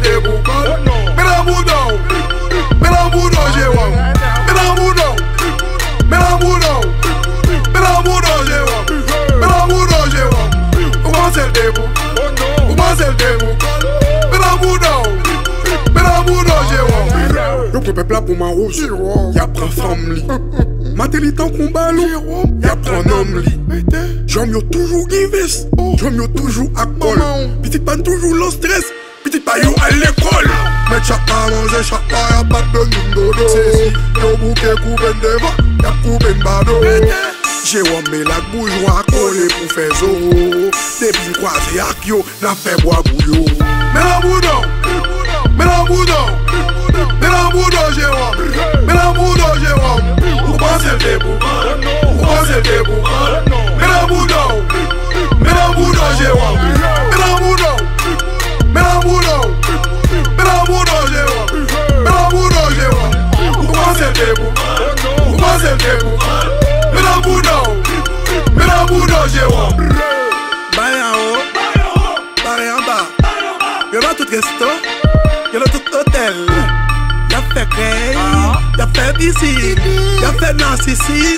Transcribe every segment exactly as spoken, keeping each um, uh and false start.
de bouke. Nan Boudaw, Nan Boudaw Jerom, Nan Boudaw, Nan Boudaw, Nan Boudaw Jerom, Nan Boudaw Jerom. Ou panse de bouke, ou panse de bouke. Nan Boudaw, Nan Boudaw Jerom. Yo peuple là pour mawozo, y'a pran Fanm li. Mateli tankouw balon, y'a pran nanm li. J'aime yo toujours invest, j'aime yo toujours à col. Pitit pann toujours le stress, Pitit pas yo à l'école. Mais chaque pas manger, chaque pas y'a pas de dodo. Yo bouke koupe'n devan, y'a koupe'n bado. Jewom mele boujwa collé pour faire zoro. Depuis croisé ak yo, n'a fait bois bouillot. Nan Boudaw, Nan Boudaw, Nan Boudaw Jerom, Nan Boudaw Jerom. Ou panse de bouke, ou panse de bouke. Nan Boudaw, Nan Boudaw Jerom, Nan Boudaw, Nan Boudaw, Nan Boudaw Jerom, Nan Boudaw Jerom. Ou panse de bouke, ou panse de bouke. Nan Boudaw, Nan Boudaw Jerom. Bayan haut, bayan bas. Y'a là tout resto, y'a là tout hôtel. Y'a fait Grey, y'a fait Pitit, y'a fait Narcissine.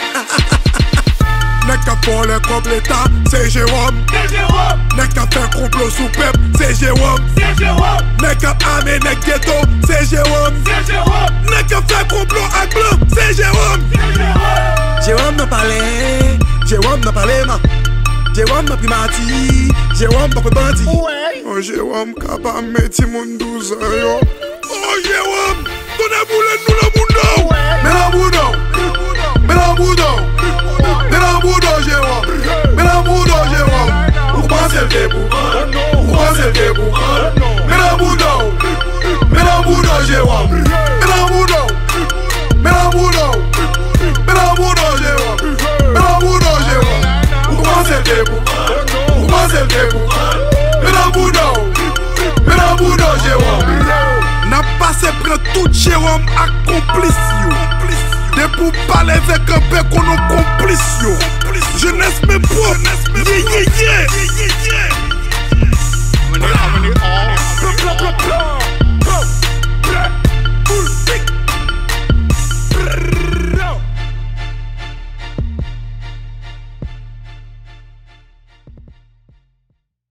Nek ka fon le completa, c'est Jerom. Nek ka fait complot sous pep, c'est Jerom. Nek ka ame nek ghetto, c'est Jerom. Nek ka fait complot ak blanc, c'est Jerom. Jerom n'a parlé, Jerom n'a parlé ma. Jerom n'a pris mati, Jerom n'a pris bandi. Oh Jerom capable mettre mon douze yo. Oh Jerom, donnez-vous le nous le Boudaw. Nan Boudaw, Nan Boudaw, Nan Boudaw Jerom, Nan Boudaw Jerom. Ou panse de bouke, ou panse de bouke. Nan Boudaw, Nan Boudaw Jerom, Nan Boudaw, Nan Boudaw, Nan Boudaw Jerom, Nan Boudaw Jerom. Ou panse de bouke, ou panse de bouke. Nan Boudaw, Nan Boudaw Jerom. N'a passé près tout Jerom accomplis yo. De pour parler avec un peu qu'on a complice yo. Jeunesse même pour yeah yeah yeah yeah yeah.